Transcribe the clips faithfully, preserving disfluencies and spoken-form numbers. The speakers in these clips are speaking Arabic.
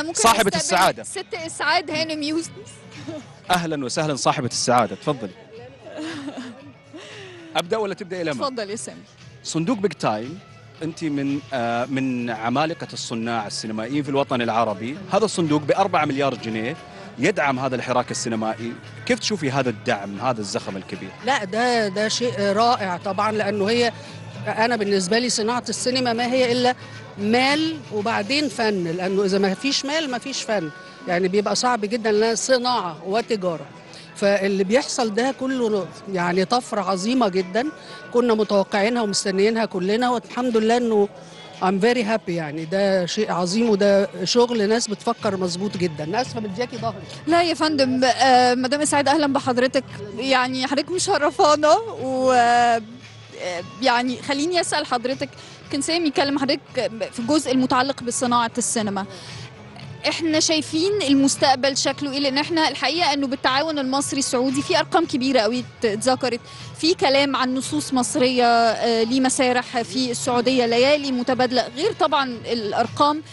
احنا ممكن صاحبة السعادة ست اسعاد هانم يوسف. اهلا وسهلا صاحبة السعادة، تفضلي. ابدا ولا تبدا لما؟ تفضل يا سامي. صندوق بيج تايم، انت من آه من عمالقة الصناع السينمائيين في الوطن العربي، هذا الصندوق بأربعة مليار جنيه يدعم هذا الحراك السينمائي، كيف تشوفي هذا الدعم، هذا الزخم الكبير؟ لا ده ده شيء رائع طبعا، لانه هي انا بالنسبه لي صناعه السينما ما هي الا مال وبعدين فن، لانه اذا ما فيش مال ما فيش فن، يعني بيبقى صعب جدا لانها صناعه وتجاره. فاللي بيحصل ده كله يعني طفره عظيمه جدا كنا متوقعينها ومستنيينها كلنا، والحمد لله انه I'm very happy. يعني ده شيء عظيم وده شغل ناس بتفكر مظبوط جدا. اسفه مدياكي ظهري. لا يا فندم، آه مدام اسعاد اهلا بحضرتك، يعني حضرتك مشرفانا. و يعني خليني اسال حضرتك، كان سامي يكلم حضرتك في الجزء المتعلق بصناعه السينما، احنا شايفين المستقبل شكله ايه؟ لان احنا الحقيقه انه بالتعاون المصري السعودي في ارقام كبيره قوي اتذكرت، في كلام عن نصوص مصريه لمسارح في السعوديه، ليالي متبادله، غير طبعا الارقام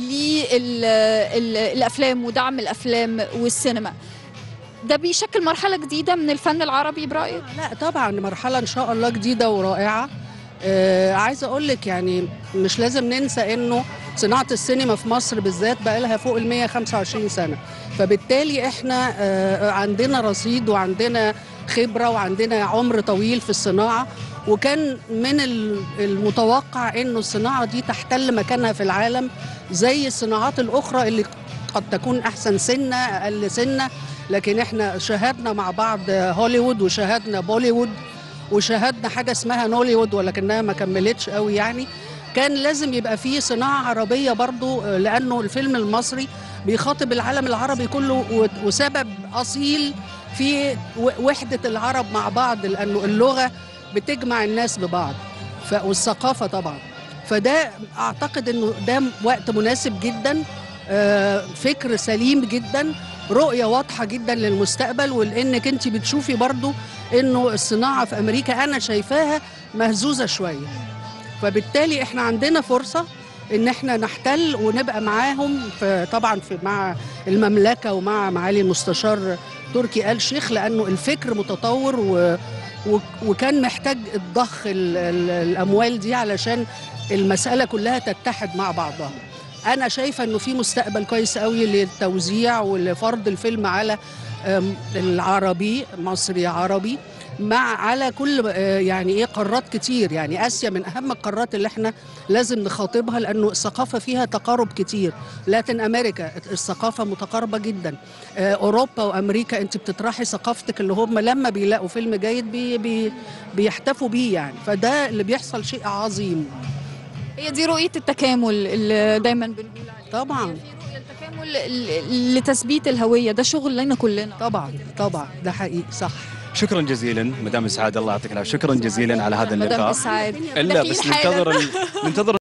للافلام ودعم الافلام والسينما. ده بيشكل مرحله جديده من الفن العربي برايك؟ لا طبعا مرحله ان شاء الله جديده ورائعه. آه عايزه اقول لك يعني مش لازم ننسى انه صناعه السينما في مصر بالذات بقى لها فوق ال مئة وخمسة وعشرين سنه، فبالتالي احنا آه عندنا رصيد وعندنا خبره وعندنا عمر طويل في الصناعه، وكان من المتوقع انه الصناعه دي تحتل مكانها في العالم زي الصناعات الاخرى اللي قد تكون احسن سنه اقل سنه، لكن احنا شاهدنا مع بعض هوليوود وشاهدنا بوليوود وشاهدنا حاجه اسمها نوليوود ولكنها ما كملتش قوي. يعني كان لازم يبقى فيه صناعه عربيه برضو، لانه الفيلم المصري بيخاطب العالم العربي كله وسبب اصيل في وحده العرب مع بعض، لانه اللغه بتجمع الناس ببعض والثقافه طبعا. فده اعتقد انه ده وقت مناسب جدا، فكر سليم جدا، رؤية واضحة جدا للمستقبل، ولانك انت بتشوفي برضو انه الصناعة في امريكا انا شايفاها مهزوزة شوية، فبالتالي احنا عندنا فرصة ان احنا نحتل ونبقى معاهم في طبعا في مع المملكة ومع معالي المستشار تركي آل شيخ، لانه الفكر متطور و وكان محتاج الضخ الاموال دي علشان المسألة كلها تتحد مع بعضها. أنا شايفة إنه في مستقبل كويس قوي للتوزيع ولفرض الفيلم على العربي، مصري عربي، مع على كل يعني إيه قارات كتير. يعني آسيا من أهم القارات اللي إحنا لازم نخاطبها، لأنه الثقافة فيها تقارب كتير. لاتين أمريكا الثقافة متقاربة جدا. أوروبا وأمريكا أنت بتطرحي ثقافتك اللي هم لما بيلاقوا فيلم جيد بي بي بيحتفوا بيه يعني. فده اللي بيحصل شيء عظيم. هي دي رؤية التكامل اللي دايما بنقول عليها. طبعا في رؤية التكامل لتثبيت الهوية، ده شغل لنا كلنا. طبعا طبعا ده حقيقي صح. شكرا جزيلا مدام اسعاد، الله يعطيك العافيه، شكرا جزيلا على هذا اللقاء. مدام اسعاد الا بس ننتظر ننتظر